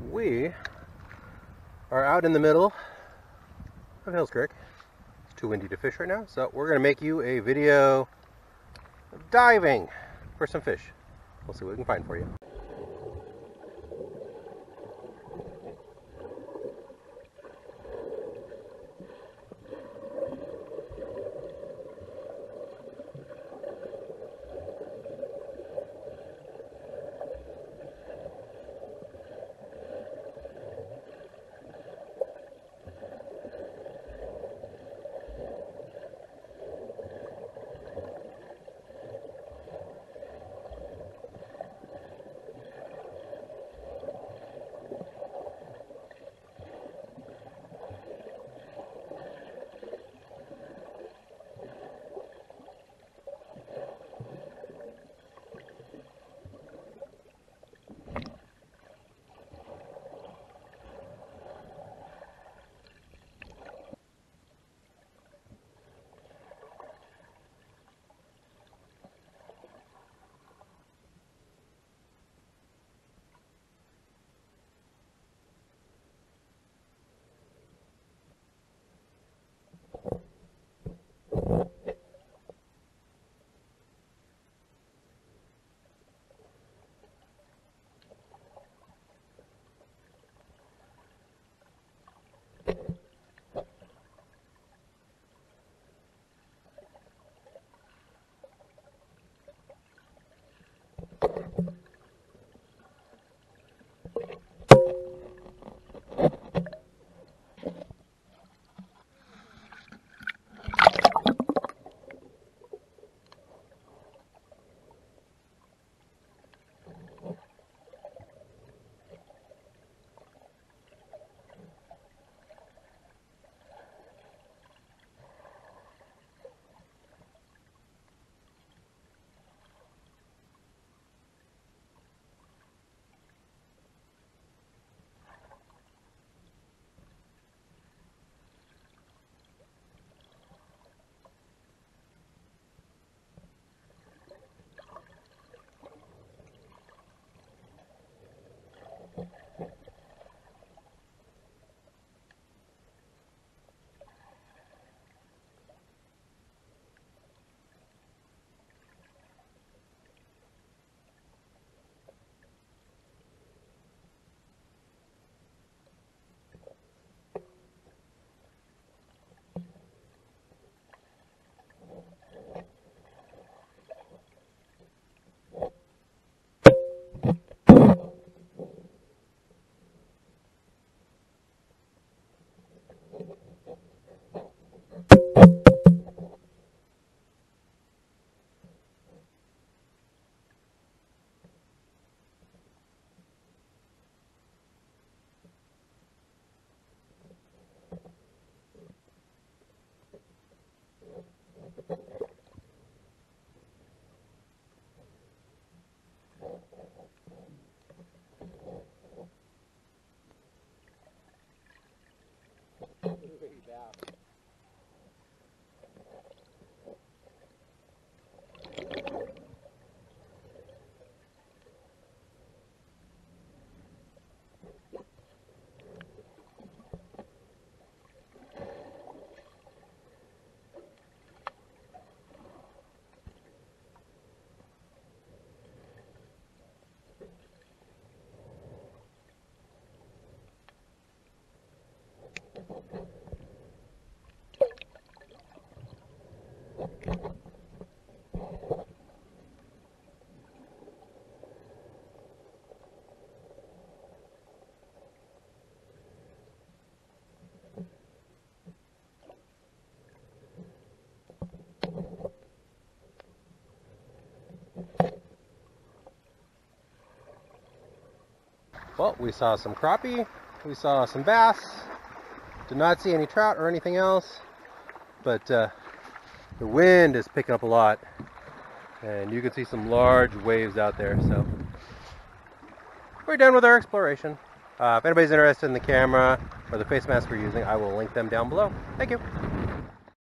We are out in the middle of Hills Creek. It's too windy to fish right now, so we're going to make you a video of diving for some fish. We'll see what we can find for you. Well, we saw some crappie, we saw some bass, did not see any trout or anything else, but the wind is picking up a lot, and you can see some large waves out there, so we're done with our exploration. If anybody's interested in the camera or the face mask we're using, I will link them down below. Thank you.